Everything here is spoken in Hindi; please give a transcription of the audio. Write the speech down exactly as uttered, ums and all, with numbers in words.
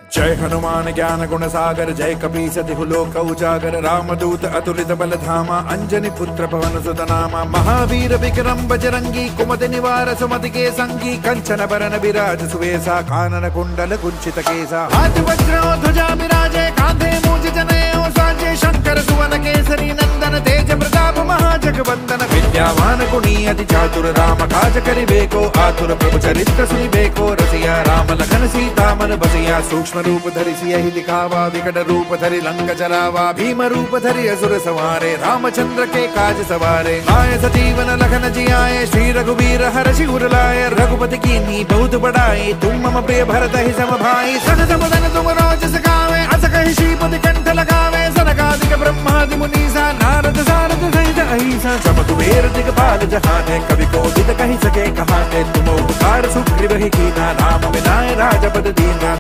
जय हनुमान ज्ञान गुण सागर, जय कपीस तिहु लोक उजागर, रामदूत अतुलित बल धामा, अंजनी पुत्र पवन सुत नामा। महावीर विक्रम बजरंगी, कुमति निवार सुमति के संगी, कंचन बरन विराज सुवेसा, कानन कुंडल कुंचित केसा। हाथ वज्र ध्वजा विराजे, कांधे मूज जनेऊ साजे, शंकर सुवन केसरी नंदन, तेज प्रताप महाजगवंदन। विद्यावान गुणी अति चातुर, राम काज करिबेको आतुर, प्रभु चरित्र सुनिबेको रसिया। राम लखन सीता मन बसिया, सूक्ष्म रूप धरि सियहि दिखावा, विकट रूप धरि लंक जरावा। भीम रूप धरि असुर सवारे, रामचंद्र के काज सवारे। आए सजीवन लखन जियाए, श्री रघुवीर हर्षि उर लाए। रघुपति कीन्ही बहुत बड़ाई, तुम मम प्रिय भरत ही सम भाई। सहज बदन तुम रोज सखावे, अस कहि श्रीपति कंठ लगावे। सनकादिक ब्रह्मादि मुनीसा, नारद सारद सहित अहिसा। सब कुबेर दिगपाल जहाने, कवि कोविद कहि सके कहाने। तुम उपकार सुग्रीव ही कीना, राम मिलाए राजपद दीना।